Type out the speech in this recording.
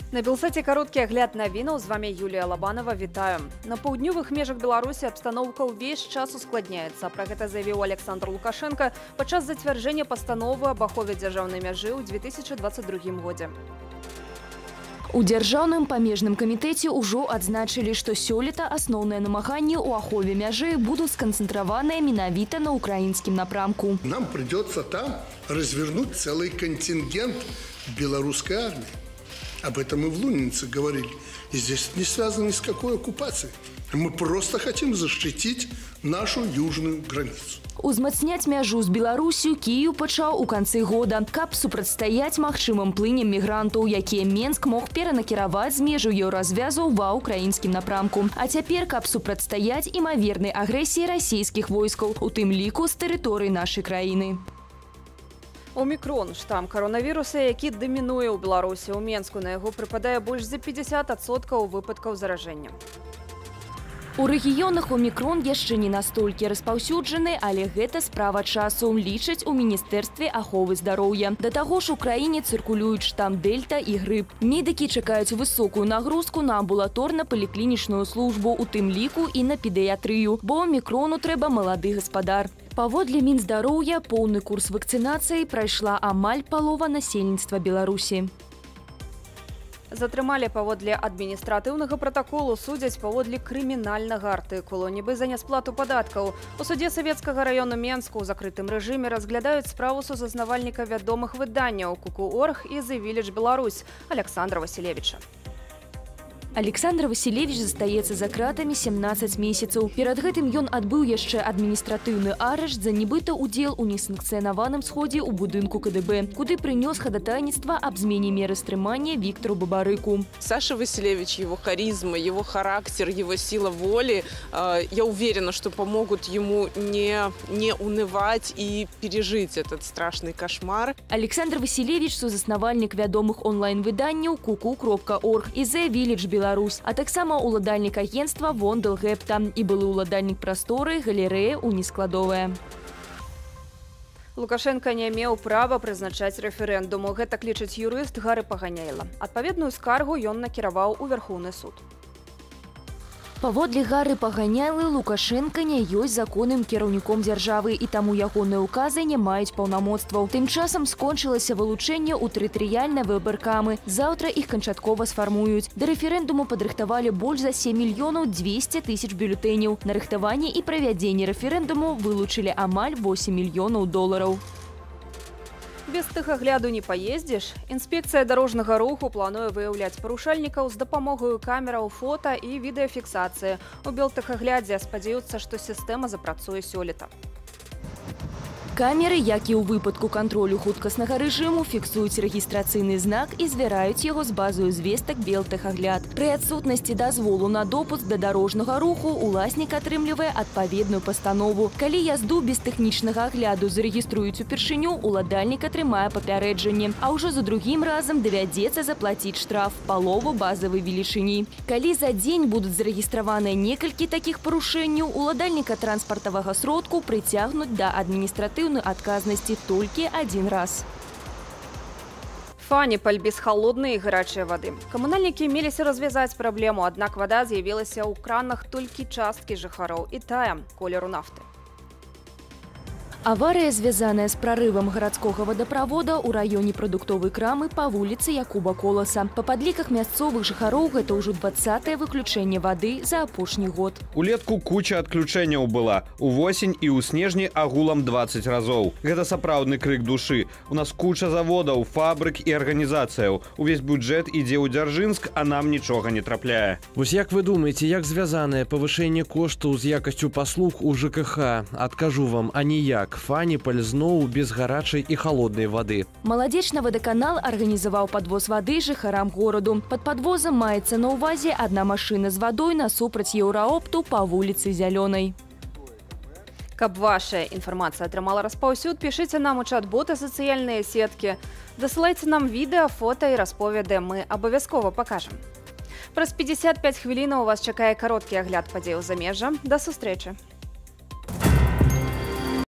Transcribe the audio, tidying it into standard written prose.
На Белсаце кароткі агляд навінаў, з вами Юлія Лабанова, вітаю. На паўднёвых межах Беларусі абстаноўка ўвесь час ускладняецца. Пра гэта заявіў Александр Лукашенко падчас зацвярджэння пастановы аб ахове дзяржаўнай мяжы ў 2022 годзе. У Дзяржаўным памежным камітэце ўжо адзначылі, што сёлета асноўныя намаганні ў ахове мяжы будуць сканцэнтраваныя менавіта на украінскім напрамку. Нам придется там развернуть целый контингент белорусской армии. Об этом и в Лунице говорили. И здесь не связано ни с какой оккупацией. Мы просто хотим защитить нашу южную границу. Узмацняць мяжу з Беларусю Кіеў пачаў у канцы года, каб супрацьстаяць магчымым плынем мігрантаў, якія Менск мог перанакіраваць з межу еўразвязу ва ўкраінскім напрамку. А цяпер, каб супрацьстаяць імавернай агрэсіі расійскіх войскаў, у тым ліку з тэрыторыі нашай краіны. Омікрон – штам коронавіруса, які дамінуе ў Беларусі. У Менску на яго прыпадае больш за 50% выпадкаў заражэння. У рэгіёнах омікрон яшчэ не настолькі распаўсюджаны, але гэта справа часу, лічаць у Міністэрстве аховы здароўя. Да таго ж у краіне цыркулююць штам Дельта і грып. Медыкі чакаюць высокую нагрузку на амбулаторна-паліклінічную службу, у тым ліку і на педыятрыю, бо омікрону трэба малады гаспадар. Паводле Мінздароўя, поўны курс вакцынацыі прайшла амаль палова насельніцтва Беларусі. Затрымалі паводле адміністратыўнага пратаколу, судзяць паводле крымінальнага артыкулу, нібы за нясплату падаткаў. У судзе Савецкага раёну Менску ў закрытым рэжыме разглядаюць справу сузаснавальніка вядомых выданняў «Куку.Орг» і «The Village Беларусь» Александра Васілевіча. Александр Васілевіч застаецца за кратамі 17 месяцаў. Перад гэтым ён адбыў яшчэ адміністратыўны арышт за нібыта удзел у несанкцыянаваным сходзе ў будынку КДБ, куды прынёс хадатайніцтва аб змене меры стрымання Виктору Бабарыку. Саша Василевич, его харизма, его характер, его сила воли, я уверена, что помогут ему не унывать и пережить этот страшный кошмар. Александр Васілевіч – сузаснавальнік вядомых онлайн-выданняў «Куку.Орг» і «The Village Беларусь», а таксама уладальнік агентства «Вондел Гепта» і былы уладальнік прасторы галерэя «Унискладовая». Лукашенко не меў права прызначаць рэферэндуму. Гэтак лічыць юрыст Гары Паганяйла. Адпаведную скаргу ён накіраваў у Верховны суд. Паводле Гары Паганялы, Лукашенко не ёсць законным кіраўніком дзяржавы, і таму ягоныя ўказы не маюць паўнамоцтваў. Тым часам скончылася вылучэнне ў тэрытарыяльнай выбаркамы. Заўтра іх канчаткова сфармуюць. Да рэферэндуму падрыхтавалі больш за 7 200 000 бюлетэняў. На рыхтаванне і правядзенне рэферэндуму вылучылі амаль 8 мільёнаў долараў. Без тэхагляду не паездзіш. Інспекцыя дарожнага руху плануе выяўляць парушальнікаў з дапамогаю камераў, фота і відэафіксацыі. У белтэхаглядзе спадзяюцца, што сістэма запрацуе сёлета. Камеры, як і ў выпадку кантролю хуткаснага рэжыму, фіксуюць рэгістрацыйны знак і звяраюць яго з базою звестак белтэхагляд. Пры адсутнасці дазволу на допуск да дарожнага руху уласнік атрымлівае адпаведную пастанову. Калі язду без тэхнічнага агляду зарэгіструюць упершыню, уладальнік атрымае папярэджанне, а ўжо за другім разам давядзецца заплаціць штраф палову базавай велічыні. Калі за дзень будуць зарэгістраваныя некалькі такіх парушэнняў, уладальніка транспартавага сродку прыцягнуць да адміністратыўнай адказнасці толькі один раз. Фаніпаль без халоднай і гарачай вады. Камунальнікі меліся развязаць праблему, аднак вада з'явілася ў кранах толькі часткі жыхароў, і тая колеру нафты. Аварыя, звязаная з прарывам гарадскога вадаправода ў раёне прадуктовай крамы па вуліцы Якуба Коласа. Па падліках мясцовых жыхароў гэта ўжо 20-е выключэнне вады за апошні год. Улетку куча адключэнняў была. Увосень і ў снежні агулам 20 разоў. Гэта сапраўдны крык душы. У нас куча заводаў, фабрык і арганізацыяў. Увесь бюджэт ідзе ў Дзяржынск, а нам нічога не трапляе. Вось як вы думаеце, як звязанае павышэнне коштаў з якасцю паслуг у ЖКХ? Адкажу вам, а ніяк. Фаніпаль зноў без гарачай і халоднай вады. Маладзечны вадаканал арганізаваў падвоз вады жыхарам гораду. Пад падвозам маецца на ўвазе адна машына з вадой насупраць еўраопту па вуліцы Зялёнай. Каб ваша інфармацыя атрымала распаўсюд, пішыце нам у чат-боты сацыяльныя сеткі. Дасылайце нам відэа, фота і расповеды. Мы абавязкова пакажам. Праз 55 хвілінаў у вас чакае кароткі агляд падзей у замежжа. Да сустрэчы!